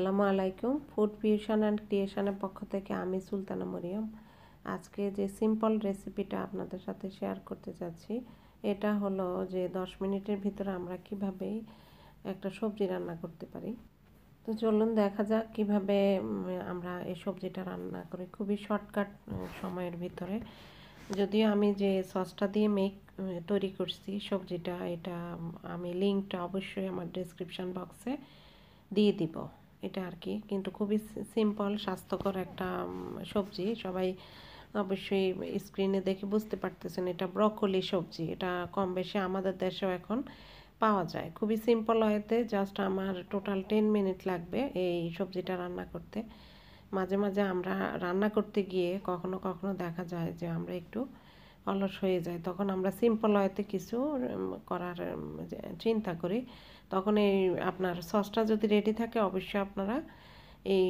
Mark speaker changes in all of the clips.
Speaker 1: আসসালামু আলাইকুম। Food fusion and ক্রিয়েশনের পক্ষ থেকে আমি সুলতানা মরিয়ম। আজকে যে সিম্পল রেসিপিটা আপনাদের সাথে শেয়ার করতে যাচ্ছি, এটা হলো যে 10 মিনিটের ভিতরে আমরা কিভাবে একটা সবজি রান্না করতে পারি। তো চলুন দেখা যাক কিভাবে আমরা এই সবজিটা রান্না করি খুবই শর্টকাট সময়ের ভিতরে। যদিও আমি যে সসটা দিয়ে তৈরি করছি সবজিটা, এটা আমি লিঙ্কটা অবশ্যই আমার ডেসক্রিপশন বক্সে দিয়ে দিব। এটা আর কি, কিন্তু খুবই সিম্পল স্বাস্থ্যকর একটা সবজি। সবাই অবশ্যই স্ক্রিনে দেখে বুঝতে পারতেছেন এটা ব্রকোলি সবজি। এটা কম বেশি আমাদের দেশেও এখন পাওয়া যায়। খুবই সিম্পল ওয়েতে জাস্ট আমার টোটাল 10 মিনিট লাগবে এই সবজিটা রান্না করতে। মাঝে মাঝে আমরা রান্না করতে গিয়ে কখনো কখনো দেখা যায় যে আমরা একটু অলস হয়ে যায়, তখন আমরা সিম্পল ওয়েতে কিছু করার চিন্তা করি। তখন এই আপনার সসটা যদি রেডি থাকে অবশ্যই আপনারা এই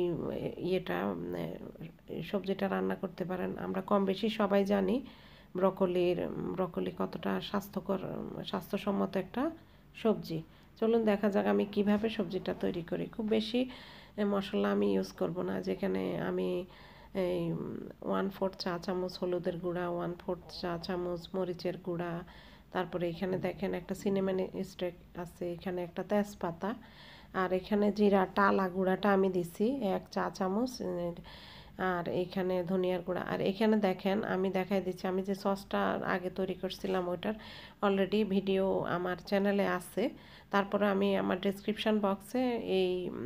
Speaker 1: সবজিটা রান্না করতে পারেন। আমরা কম বেশি সবাই জানি ব্রকলি কতটা স্বাস্থ্যসম্মত একটা সবজি। চলুন দেখা যাক আমি কিভাবে সবজিটা তৈরি করি। খুব বেশি মশলা আমি ইউজ করব না। যেখানে আমি এই 1/4 চা চামচ হলুদের গুঁড়া, 1/4 চা চামচ মরিচের গুঁড়া, তারপরে এখানে দেখেন একটা সিনেমান স্টিক আছে, এখানে একটা তেজপাতা, আর এখানে জিরা টালা গুঁড়াটা আমি দিছি 1 চা চামচ, আর এখানে ধনিয়ার গুঁড়া। আর এখানে দেখেন আমি দেখাই দিচ্ছি, আমি যে সসটা আগে তৈরি করছিলাম ওইটার অলরেডি ভিডিও আমার চ্যানেলে আছে। তারপরে আমি আমার ডেসক্রিপশন বক্সে এই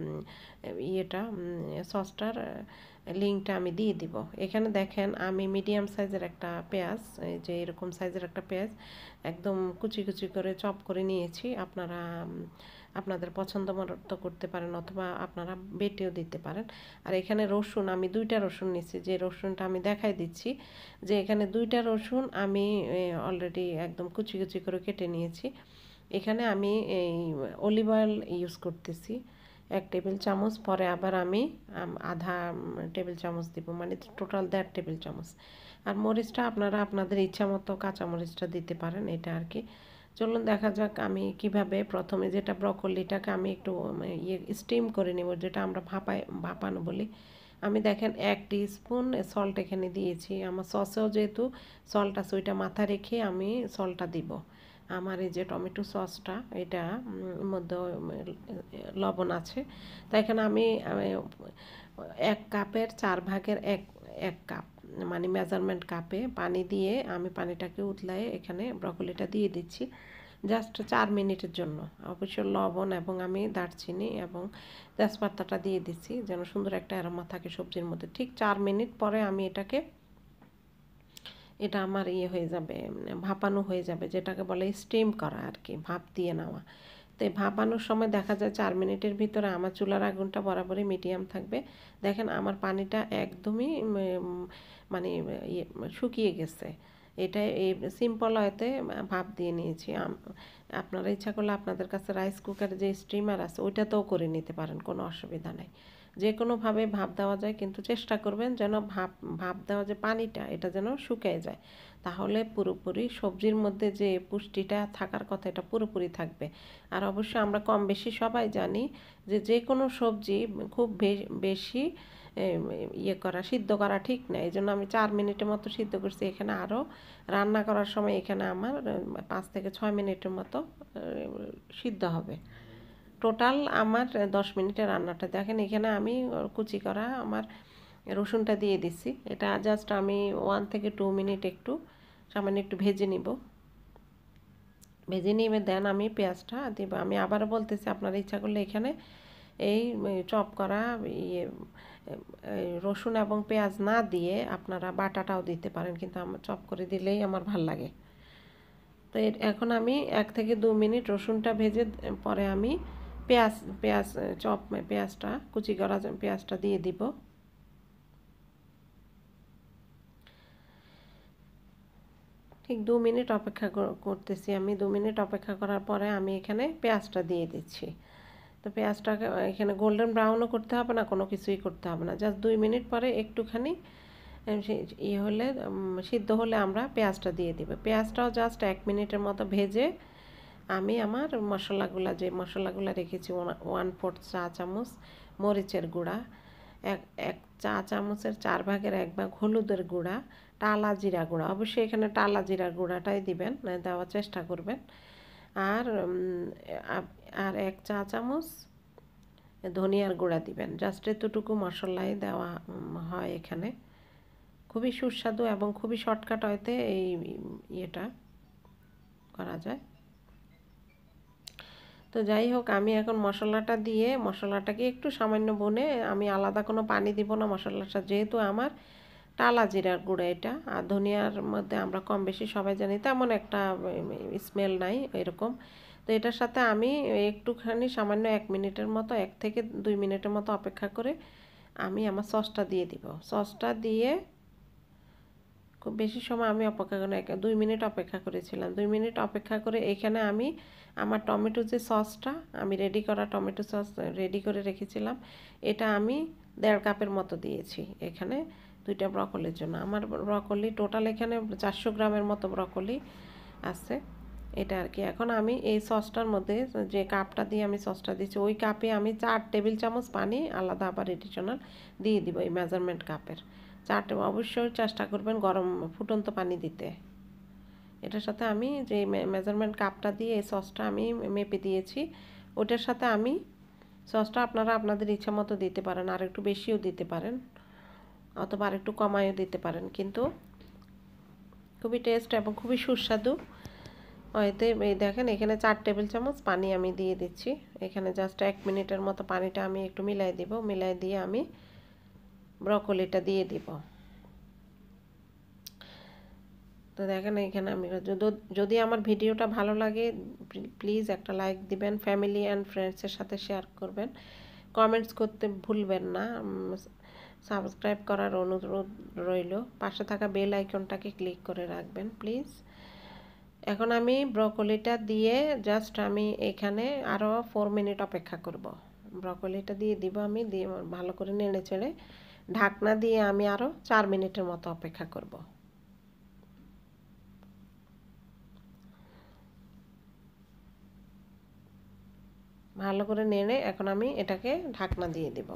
Speaker 1: সসটার লিঙ্কটা আমি দিয়ে দিব। এখানে দেখেন আমি মিডিয়াম সাইজের একটা পেঁয়াজ, এই যে এরকম সাইজের একটা পেঁয়াজ একদম কুচি কুচি করে চপ করে নিয়েছি। আপনারা আপনাদের পছন্দ মতো করতে পারেন অথবা আপনারা বেটেও দিতে পারেন। আর এখানে রসুন আমি 2টা রসুন নিয়েছি, যে রসুনটা আমি দেখাই দিচ্ছি যে এখানে 2টা রসুন আমি অলরেডি একদম কুচি কুচি করে কেটে নিয়েছি। এখানে আমি এই অলিভ অয়েল ইউজ করতেছি 1 টেবিল চামচ, পরে আবার আমি আধা টেবিল চামচ দিব, মানে টোটাল 1.5 টেবিল চামচ। আর মরিচটা আপনারা আপনাদের ইচ্ছা মতো কাঁচা মরিচটা দিতে পারেন, এটা আর কি। চলুন দেখা যাক আমি কিভাবে প্রথমে যেটা ব্রকলিটাকে আমি একটু স্টিম করে নেব, যেটা আমরা ভাপানো বলি। আমি দেখেন 1 টিস্পুন সল্ট এখানে দিয়েছি। আমার সসেও যেহেতু সল্ট আছে ওইটা মাথা রেখে আমি সল্টটা দিব। আমার এই যে টমেটো সসটা এটা মধ্যে লবণ আছে, তাই এখানে আমি 1 কাপের 4 ভাগের এক কাপ, মানে মেজারমেন্ট কাপে পানি দিয়ে আমি পানিটাকে উতলায় এখানে ব্রকলিটা দিয়ে দিচ্ছি জাস্ট 4 মিনিটের জন্য। অবশ্য লবণ এবং আমি দারচিনি এবং তেজপাতাটা দিয়ে দিচ্ছি যেন সুন্দর একটা অ্যারোমা থাকে সবজির মধ্যে। ঠিক 4 মিনিট পরে আমি এটা আমার হয়ে যাবে, ভাপানো হয়ে যাবে, যেটাকে বলে স্টিম করা আর কি, ভাপ দিয়ে নেওয়া। তো ভাপানোর সময় দেখা যায় 4 মিনিটের ভিতরে আমার চুলার আগুনটা বরাবরই মিডিয়াম থাকবে। দেখেন আমার পানিটা একদমই মানে শুকিয়ে গেছে। এটা এই সিম্পল ওয়েতে ভাপ দিয়ে নিয়েছি। আপনারা ইচ্ছা করলে আপনাদের কাছে রাইস কুকার যে স্টিমার আছে ওইটাতেও করে নিতে পারেন, কোনো অসুবিধা নেই। যে কোনোভাবে ভাপ দেওয়া যায়, কিন্তু চেষ্টা করবেন যেন ভাপ দেওয়া যে পানিটা এটা যেন শুকিয়ে যায়, তাহলে পুরোপুরি সবজির মধ্যে যে পুষ্টিটা থাকার কথা এটা পুরোপুরি থাকবে। আর অবশ্যই আমরা কম বেশি সবাই জানি যে যে কোনো সবজি খুব বেশি সিদ্ধ করা ঠিক না। এই জন্য আমি 4 মিনিটের মতো সিদ্ধ করছি। এখানে আরও রান্না করার সময় এখানে আমার 5 থেকে 6 মিনিটের মতো সিদ্ধ হবে। টোটাল আমার 10 মিনিটের রান্নাটা। দেখেন এখানে আমি কুচি করা আমার রসুনটা দিয়ে দিচ্ছি। এটা জাস্ট আমি 1 থেকে 2 মিনিট সামান্য একটু ভেজে নিব। ভেজে নিয়ে দেন আমি পেঁয়াজটা দিব। আমি আবারও বলতেছি, আপনারা ইচ্ছা করলে এখানে এই চপ করা রসুন এবং পেঁয়াজ না দিয়ে আপনারা বাটাটাও দিতে পারেন, কিন্তু আমার চপ করে দিলেই আমার ভাল লাগে। তো এখন আমি 1 থেকে 2 মিনিট রসুনটা ভেজে পরে আমি পেঁয়াজটা কুচি করা পেঁয়াজটা দিয়ে দিব। ঠিক 2 মিনিট অপেক্ষা করতেছি আমি। 2 মিনিট অপেক্ষা করার পরে আমি এখানে পেঁয়াজটা দিয়ে দিচ্ছি। তো পেঁয়াজটাকে এখানে গোল্ডেন ব্রাউনও করতে হবে না, কোনো কিছুই করতে হবে না, জাস্ট 2 মিনিট পরে একটুখানি হলে সিদ্ধ হলে আমরা পেঁয়াজটা দিয়ে দিব। পেঁয়াজটাও জাস্ট 1 মিনিটের মতো ভেজে আমি আমার যে মশলাগুলো রেখেছি 1/4 চা চামচ মরিচের গুঁড়া, এক এক চা চামচের 1/4 হলুদের গুঁড়া, টালা জিরা গুঁড়া, অবশ্যই এখানে টালা জিরা গুঁড়াটাই দিবেন, দেওয়ার চেষ্টা করবেন। আর আর 1 চা চামচ ধনিয়ার গুঁড়া দিবেন। জাস্ট এতটুকু মশলাই দেওয়া হয় এখানে। খুবই সুস্বাদু এবং খুবই শর্টকাট হয়তে এই ইয়েটা করা যায়। তো যাই হোক, আমি এখন মশলাটা দিয়ে মশলাটাকে একটু সামান্য ভুনে, আমি আলাদা কোনো পানি দিব না মশলাটা, যেহেতু আমার টালা জিরার গুঁড়া এটা, আর ধনিয়ার মধ্যে আমরা কম বেশি সবাই জানি তেমন একটা স্মেল নাই এরকম। তো এটার সাথে আমি একটুখানি সামান্য 1 মিনিটের মতো, 1 থেকে 2 মিনিটের মতো অপেক্ষা করে আমি আমার সসটা দিয়ে দিব। সসটা দিয়ে খুব বেশি সময় আমি অপেক্ষা করি না, 2 মিনিট অপেক্ষা করেছিলাম। 2 মিনিট অপেক্ষা করে এখানে আমি আমার টমেটো যে সসটা আমি রেডি করা টমেটো সস রেডি করে রেখেছিলাম, এটা আমি 1.5 কাপের মতো দিয়েছি এখানে 2টা ব্রকলির জন্য। আমার ব্রকলি টোটাল এখানে 400 গ্রামের মতো ব্রকলি আছে এটা আর কি। এখন আমি এই সসটার মধ্যে যে কাপটা দিয়ে আমি সসটা দিচ্ছি, ওই কাপে আমি 4 টেবিল চামচ পানি আলাদা আবার এডিশনাল দিয়ে দিব, এই মেজারমেন্ট কাপের 4 অবশ্যই চেষ্টা করবেন গরম ফুটন্ত পানি দিতে। এটার সাথে আমি যে মেজারমেন্ট কাপটা দিয়ে এই সসটা আমি মেপে দিয়েছি, ওটার সাথে আমি সসটা আপনারা আপনাদের ইচ্ছা মতো দিতে পারেন, আর একটু বেশিও দিতে পারেন অথবা আর একটু কমায়ও দিতে পারেন, কিন্তু খুবই টেস্ট এবং খুবই সুস্বাদু হয়তো। এই দেখেন এখানে 4 টেবিল চামচ পানি আমি দিয়ে দিচ্ছি এখানে। জাস্ট 1 মিনিটের মতো পানিটা আমি একটু মিলাই দিব, মিলাই দিয়ে আমি ব্রকলিটা দিয়ে দিব। তো দেখেন এখানে আমি যদি আমার ভিডিওটা ভালো লাগে প্লিজ একটা লাইক দিবেন, ফ্যামিলি অ্যান্ড ফ্রেন্ডসের সাথে শেয়ার করবেন, কমেন্টস করতে ভুলবেন না, সাবস্ক্রাইব করার অনুরোধ রইল, পাশে থাকা বেল আইকনটাকে ক্লিক করে রাখবেন প্লিজ। এখন আমি ব্রকলিটা দিয়ে জাস্ট আমি এখানে আরও 4 মিনিট অপেক্ষা করব। ব্রকলিটা দিয়ে দিব, আমি দিয়ে ভালো করে নেড়ে চেড়ে ঢাকনা দিয়ে আমি আরও 4 মিনিটের মতো অপেক্ষা করব। ভালো করে নেড়ে এখন আমি এটাকে ঢাকনা দিয়ে দিব।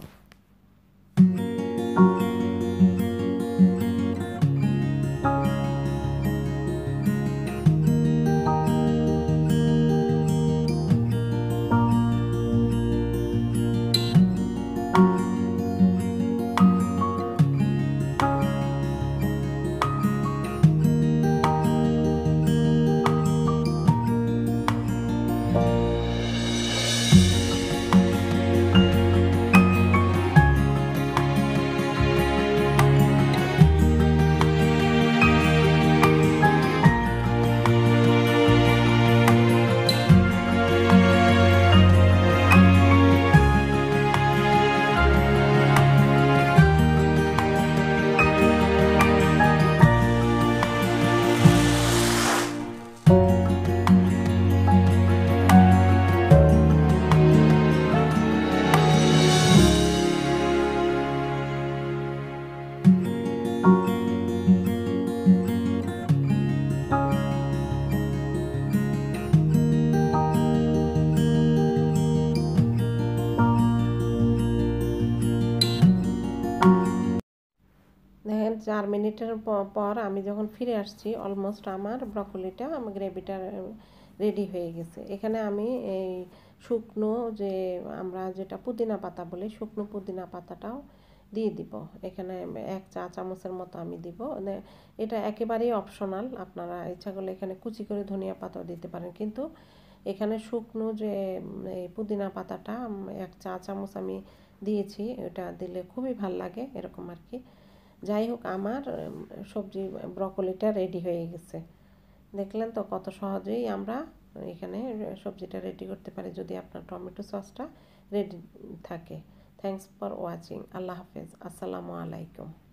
Speaker 1: দেখেন 4 মিনিটের পর আমি যখন ফিরে আসছি, অলমোস্ট আমার ব্রকলিটা আমার গ্রেভিটা রেডি হয়ে গেছে। এখানে আমি এই শুকনো যে আমরা যেটা পুদিনা পাতা বলি, শুকনো পুদিনা পাতাটাও দিয়ে দিব এখানে 1 চা চামচের মতো আমি দিব। এটা একেবারেই অপশনাল, আপনারা ইচ্ছা করলে এখানে কুচি করে ধনিয়া পাতাও দিতে পারেন, কিন্তু এখানে শুকনো যে এই পুদিনা পাতাটা 1 চা চামচ আমি দিয়েছি, এটা দিলে খুবই ভাল লাগে এরকম আর কি। যাই হোক, আমার সবজি ব্রকলিটা রেডি হয়ে গেছে। দেখলেন তো কত সহজেই আমরা এখানে সবজিটা রেডি করতে পারি যদি আপনার টমেটো সসটা রেডি থাকে। Thanks for watching. আল্লাহ হাফেজ। আসসালামু আলাইকুম।